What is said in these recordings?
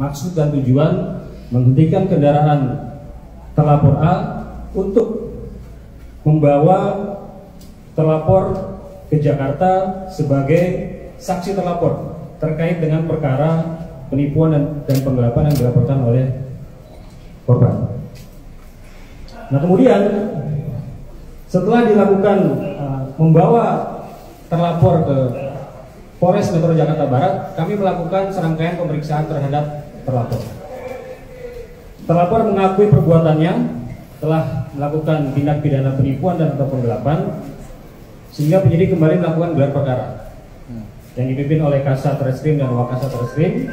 maksud dan tujuan menghentikan kendaraan terlapor A untuk membawa terlapor ke Jakarta sebagai saksi terlapor terkait dengan perkara penipuan dan penggelapan yang dilaporkan oleh korban. Nah, kemudian setelah dilakukan membawa terlapor ke Polres Metro Jakarta Barat, kami melakukan serangkaian pemeriksaan terhadap terlapor. Terlapor mengakui perbuatannya telah melakukan tindak pidana penipuan dan atau penggelapan, sehingga penyidik kembali melakukan gelar perkara yang dipimpin oleh Kasat Reskrim dan Wakasat Reskrim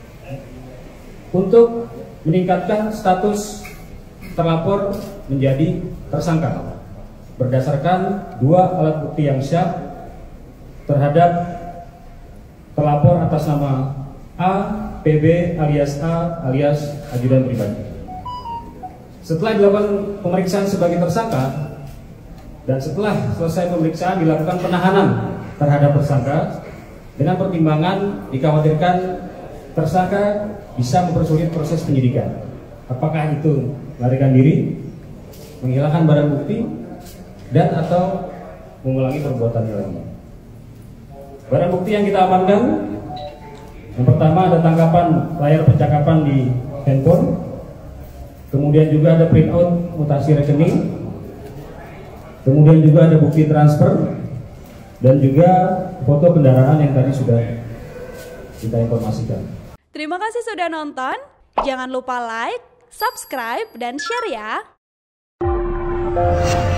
untuk meningkatkan status terlapor menjadi tersangka berdasarkan 2 alat bukti yang sah terhadap terlapor atas nama A, PB alias A alias ajudan pribadi. Setelah dilakukan pemeriksaan sebagai tersangka dan setelah selesai pemeriksaan dilakukan penahanan terhadap tersangka dengan pertimbangan dikhawatirkan tersangka bisa mempersulit proses penyidikan. Apakah itu melarikan diri, menghilangkan barang bukti, dan atau mengulangi perbuatannya lagi. Barang bukti yang kita amankan, yang pertama ada tangkapan layar percakapan di handphone, kemudian juga ada printout mutasi rekening, kemudian juga ada bukti transfer, dan juga foto kendaraan yang tadi sudah kita informasikan. Terima kasih sudah nonton. Jangan lupa like, subscribe, dan share ya.